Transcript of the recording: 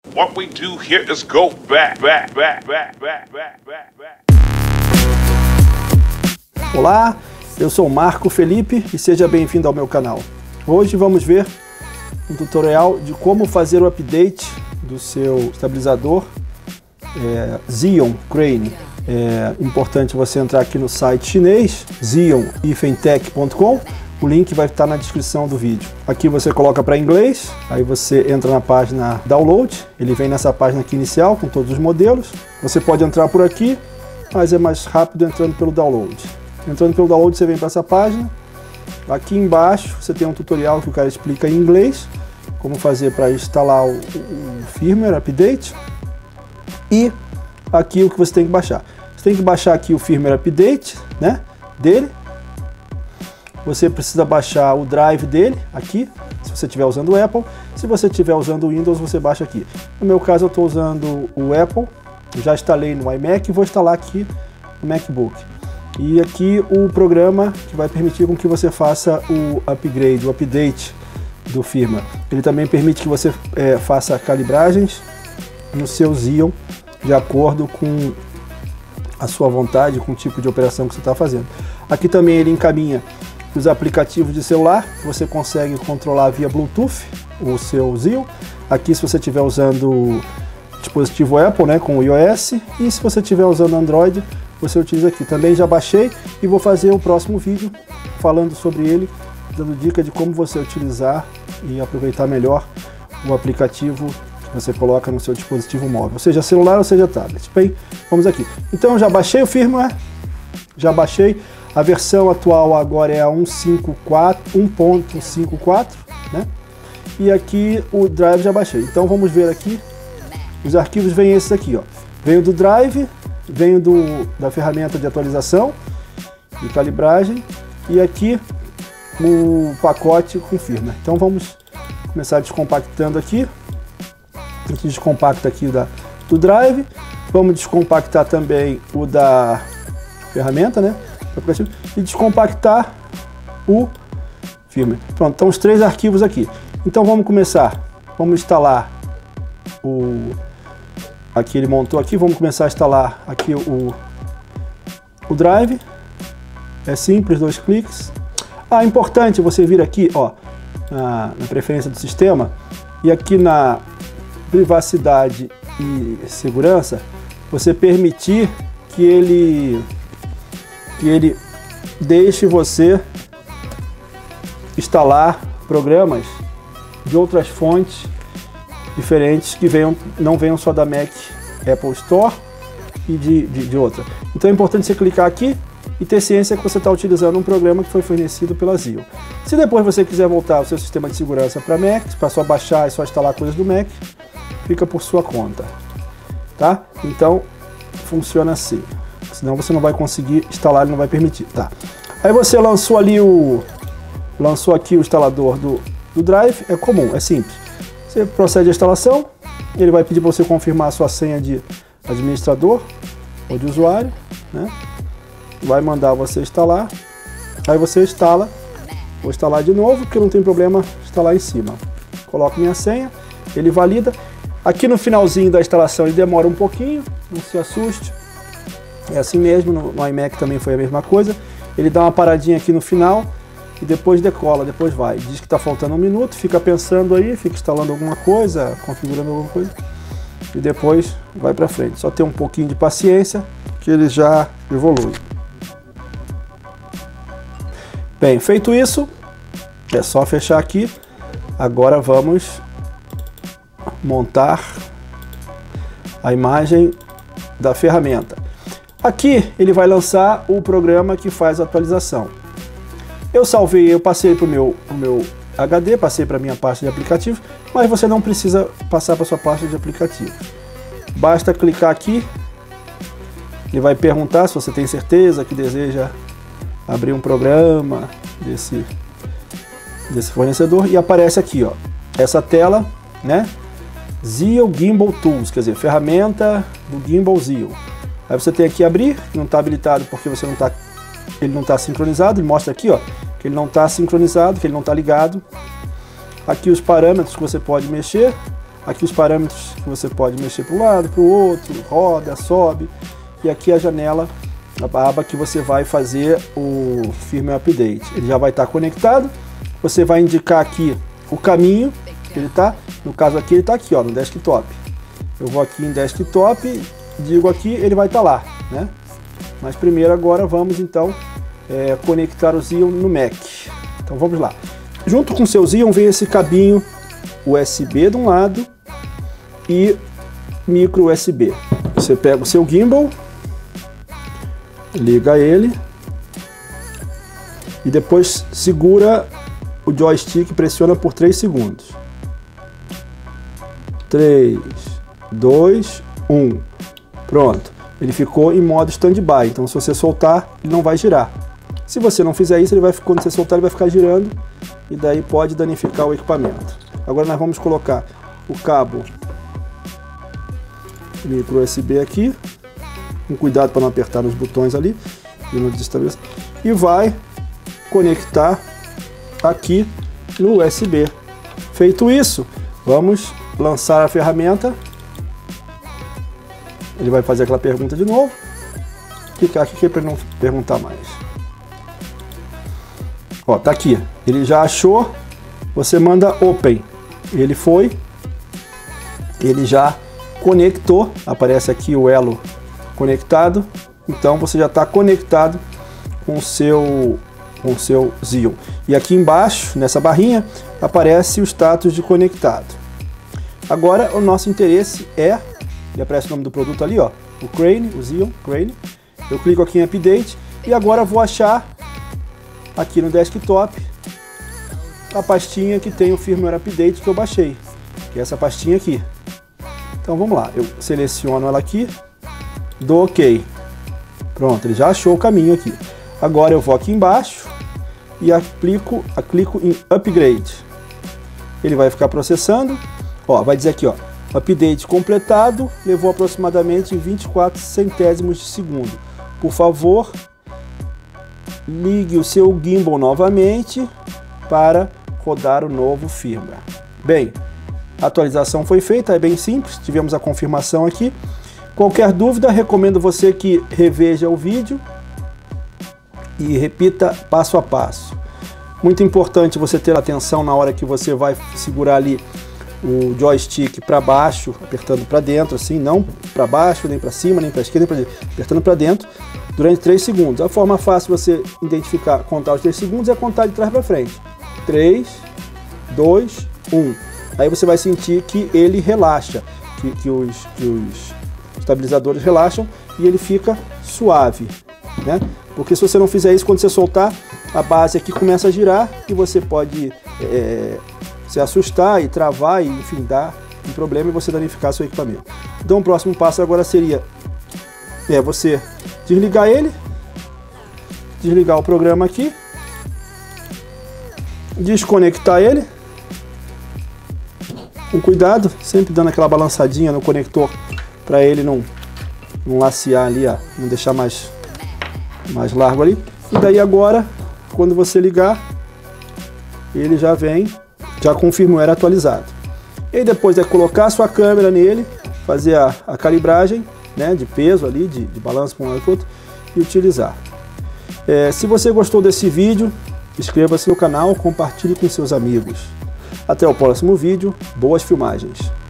What we do here is go back. Olá, eu sou Marco Felipe e seja bem-vindo ao meu canal. Hoje vamos ver um tutorial de como fazer o update do seu estabilizador Xeon Crane. É importante você entrar aqui no site chinês xeon-tech.com. O link vai estar na descrição do vídeo. Aqui você coloca para inglês, aí você entra na página Download, ele vem nessa página aqui inicial com todos os modelos. Você pode entrar por aqui, mas é mais rápido entrando pelo Download. Entrando pelo Download você vem para essa página. Aqui embaixo você tem um tutorial que o cara explica em inglês, como fazer para instalar o firmware update. E aqui o que você tem que baixar. Você tem que baixar aqui o firmware update, né, dele. Você precisa baixar o drive dele aqui, se você estiver usando o Apple. Se você estiver usando o Windows, você baixa aqui. No meu caso, eu estou usando o Apple. Já instalei no iMac e vou instalar aqui no MacBook. E aqui o programa que vai permitir com que você faça o upgrade, o update do firmware. Ele também permite que você faça calibragens no seu Xeon de acordo com a sua vontade, com o tipo de operação que você está fazendo. Aqui também ele encaminha os aplicativos de celular, você consegue controlar via Bluetooth o seu Xeon. Aqui se você estiver usando o dispositivo Apple, né, com o iOS, e se você estiver usando Android, você utiliza aqui. Também já baixei e vou fazer o próximo vídeo falando sobre ele, dando dica de como você utilizar e aproveitar melhor o aplicativo que você coloca no seu dispositivo móvel, seja celular ou seja tablet. Bem, vamos aqui. Então eu já baixei o firmware, já baixei. A versão atual agora é a 1.54, né? E aqui o drive já baixei. Então vamos ver aqui. Os arquivos vêm esses aqui, ó. Venho do drive, venho da ferramenta de atualização e calibragem, e aqui o pacote com firmware. Então vamos começar descompactando aqui. A gente descompacta aqui do drive. Vamos descompactar também o da ferramenta, né? E descompactar o firmware. Pronto, então os três arquivos aqui. Então vamos começar. Vamos instalar aqui ele montou aqui. Vamos começar a instalar aqui o drive. É simples, 2 cliques. É importante você vir aqui, ó, na preferência do sistema, e aqui na privacidade e segurança, você permitir que ele deixe você instalar programas de outras fontes diferentes que não venham só da Mac Apple Store e de outra. Então é importante você clicar aqui e ter ciência que você está utilizando um programa que foi fornecido pela Xeon. Se depois você quiser voltar o seu sistema de segurança para Mac, para só baixar e só instalar coisas do Mac, fica por sua conta, tá? Então funciona assim. Senão você não vai conseguir instalar, ele não vai permitir, tá? Aí você lançou aqui o instalador do drive, é comum, é simples. Você procede à instalação, ele vai pedir para você confirmar a sua senha de administrador ou de usuário, né? Vai mandar você instalar, aí você instala, vou instalar de novo, porque não tem problema instalar em cima. Coloco minha senha, ele valida. Aqui no finalzinho da instalação ele demora um pouquinho, não se assuste. É assim mesmo, no iMac também foi a mesma coisa. Ele dá uma paradinha aqui no final e depois decola, depois vai. Diz que está faltando 1 minuto, fica pensando aí, fica instalando alguma coisa, configurando alguma coisa e depois vai para frente. Só ter um pouquinho de paciência que ele já evolui. Bem, feito isso, é só fechar aqui. Agora vamos montar a imagem da ferramenta. Aqui ele vai lançar o programa que faz a atualização. Eu salvei, eu passei para o meu HD, passei para a minha pasta de aplicativos, mas você não precisa passar para a sua pasta de aplicativos. Basta clicar aqui, ele vai perguntar se você tem certeza que deseja abrir um programa desse fornecedor, e aparece aqui, ó, essa tela, né? Xeon Gimbal Tools, quer dizer, ferramenta do Gimbal Xeon. Aí você tem aqui abrir, não está habilitado porque ele não está sincronizado, ele mostra aqui, ó, que ele não está sincronizado, que ele não está ligado. Aqui os parâmetros que você pode mexer, Aqui os parâmetros que você pode mexer para um lado, para o outro, roda, sobe. E aqui a janela, a aba que você vai fazer o firmware update. Ele já vai estar conectado. Você vai indicar aqui o caminho que ele está. No caso aqui ele está aqui, ó, no desktop. Eu vou aqui em desktop, digo aqui, ele vai estar lá, né? Mas primeiro agora vamos então conectar o Xeon no Mac. Então vamos lá. Junto com o seu Xeon vem esse cabinho USB de um lado e micro USB. Você pega o seu gimbal, liga ele e depois segura o joystick, pressiona por 3 segundos. 3, 2, 1. Pronto. Ele ficou em modo standby, então se você soltar, ele não vai girar. Se você não fizer isso, quando você soltar, ele vai ficar girando e daí pode danificar o equipamento. Agora nós vamos colocar o cabo micro USB aqui, com cuidado para não apertar nos botões ali e no desestabilizador, e vai conectar aqui no USB. Feito isso, vamos lançar a ferramenta. Ele vai fazer aquela pergunta de novo. Clicar aqui para ele não perguntar mais. Ó, tá aqui. Ele já achou. Você manda Open. Ele foi. Ele já conectou. Aparece aqui o elo conectado. Então você já está conectado com o seu Xeon. E aqui embaixo, nessa barrinha, aparece o status de conectado. Agora o nosso interesse é, ele aparece o nome do produto ali, ó, o Crane, o Xeon Crane. Eu clico aqui em Update e agora vou achar aqui no desktop a pastinha que tem o firmware update que eu baixei, que é essa pastinha aqui. Então vamos lá, eu seleciono ela aqui, dou OK. Pronto, ele já achou o caminho aqui. Agora eu vou aqui embaixo e clico em Upgrade. Ele vai ficar processando. Ó, vai dizer aqui, ó, update completado, levou aproximadamente 24 centésimos de segundo. Por favor, ligue o seu gimbal novamente para rodar o novo firmware. Bem, a atualização foi feita, é bem simples, tivemos a confirmação aqui. Qualquer dúvida, recomendo você que reveja o vídeo e repita passo a passo. Muito importante você ter atenção na hora que você vai segurar ali o joystick para baixo, apertando para dentro, assim, não para baixo, nem para cima, nem para esquerda, nem para direita, apertando para dentro durante 3 segundos. A forma fácil de você identificar, contar os 3 segundos é contar de trás para frente. 3, 2, 1. Aí você vai sentir que ele relaxa, que os estabilizadores relaxam e ele fica suave, né? Porque se você não fizer isso, quando você soltar, a base aqui começa a girar e você pode se assustar e travar e, enfim, dar um problema e você danificar seu equipamento. Então o próximo passo agora seria você desligar ele, desligar o programa aqui, desconectar ele, com cuidado, sempre dando aquela balançadinha no conector para ele não lacear ali, ó, não deixar mais largo ali. E daí agora, quando você ligar, ele já vem com o firmware atualizado. E depois é colocar a sua câmera nele, fazer a calibragem, né, de peso ali, de balanço para um lado e para o outro, e utilizar. Se você gostou desse vídeo, inscreva-se no canal, compartilhe com seus amigos. Até o próximo vídeo, boas filmagens!